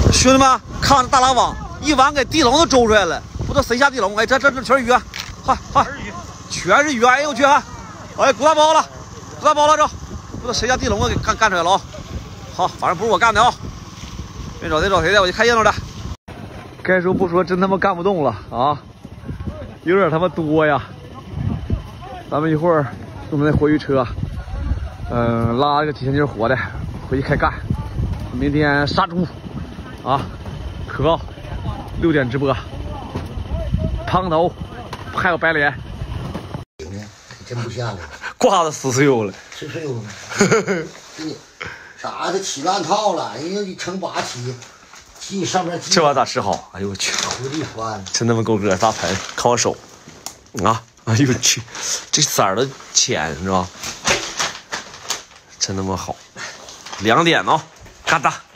兄弟们，看这大拉网，一网给地笼都周出来了，我都塞下地笼。哎，这全是鱼，嗨，全是鱼！哎呦我去！哎，鼓大包了，这我都塞下地笼给干出来了啊！好，反正不是我干的啊，没找谁的，我就看热闹的。该说不说，真他妈干不动了啊！有点他妈多呀。咱们一会儿用那活鱼车，拉个几千斤活的回去开干。明天杀猪啊！可高6点直播，胖头还有白脸， 真不下来， 挂的死溜了， 吃溜了。啥的起烂套了，哎呀，一乘8起上面。 这玩意咋吃好？哎呦我去！ 土地翻， 真他妈够个大盆，看我手啊！哎呦我去，这色儿都浅是吧？真他妈好，2点哦，嘎哒。